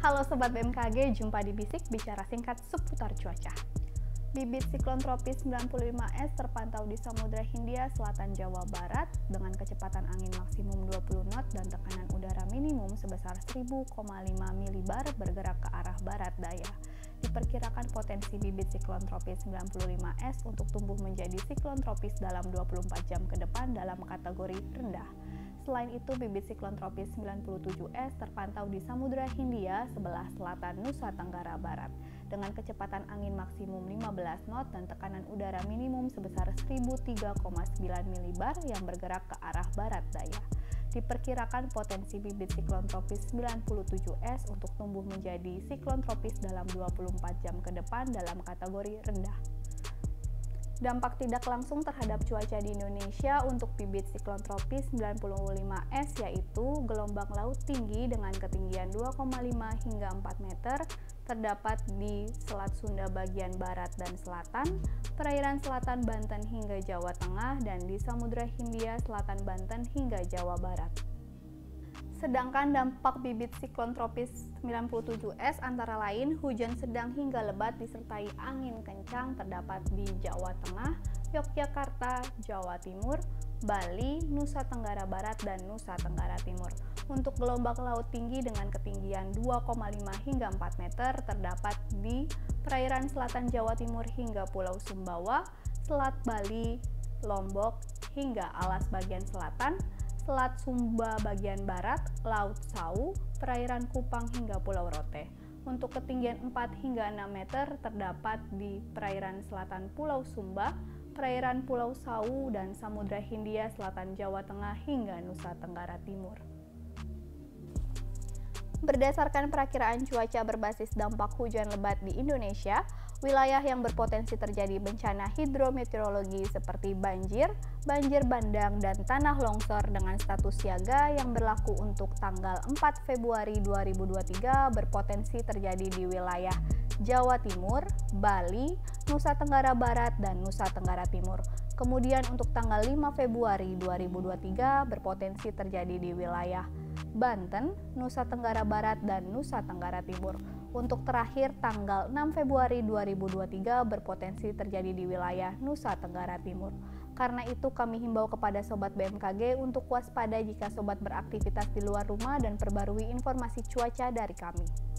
Halo Sobat BMKG, jumpa di Bisik Bicara Singkat seputar cuaca. Bibit siklon tropis 95S terpantau di Samudra Hindia Selatan Jawa Barat dengan kecepatan angin maksimum 20 knot dan tekanan udara minimum sebesar 1000,5 milibar bergerak ke arah barat daya. Diperkirakan potensi bibit siklon tropis 95S untuk tumbuh menjadi siklon tropis dalam 24 jam ke depan dalam kategori rendah. Selain itu, bibit siklon tropis 97S terpantau di Samudra Hindia sebelah selatan Nusa Tenggara Barat dengan kecepatan angin maksimum 15 knot dan tekanan udara minimum sebesar 1003,9 milibar yang bergerak ke arah barat daya. Diperkirakan potensi bibit siklon tropis 97S untuk tumbuh menjadi siklon tropis dalam 24 jam ke depan dalam kategori rendah. Dampak tidak langsung terhadap cuaca di Indonesia untuk bibit siklon tropis 95S yaitu gelombang laut tinggi dengan ketinggian 2,5 hingga 4 meter terdapat di Selat Sunda bagian barat dan selatan, perairan selatan Banten hingga Jawa Tengah, dan di Samudra Hindia Selatan Banten hingga Jawa Barat. Sedangkan dampak bibit siklon tropis 97S antara lain hujan sedang hingga lebat disertai angin kencang terdapat di Jawa Tengah, Yogyakarta, Jawa Timur, Bali, Nusa Tenggara Barat, dan Nusa Tenggara Timur. Untuk gelombang laut tinggi dengan ketinggian 2,5 hingga 4 meter terdapat di perairan selatan Jawa Timur hingga Pulau Sumbawa, Selat Bali, Lombok, hingga Alas bagian selatan, Selat Sumba bagian barat, Laut Sau, perairan Kupang hingga Pulau Rote. Untuk ketinggian 4 hingga 6 meter terdapat di perairan selatan Pulau Sumba, perairan Pulau Sau, dan Samudra Hindia Selatan Jawa Tengah hingga Nusa Tenggara Timur. Berdasarkan perakiraan cuaca berbasis dampak hujan lebat di Indonesia, wilayah yang berpotensi terjadi bencana hidrometeorologi seperti banjir, banjir bandang, dan tanah longsor dengan status siaga yang berlaku untuk tanggal 4 Februari 2023 berpotensi terjadi di wilayah Jawa Timur, Bali, Nusa Tenggara Barat, dan Nusa Tenggara Timur. Kemudian untuk tanggal 5 Februari 2023 berpotensi terjadi di wilayah Banten, Nusa Tenggara Barat, dan Nusa Tenggara Timur. Untuk terakhir tanggal 6 Februari 2023 berpotensi terjadi di wilayah Nusa Tenggara Timur. Karena itu kami himbau kepada Sobat BMKG untuk waspada jika Sobat beraktivitas di luar rumah dan perbarui informasi cuaca dari kami.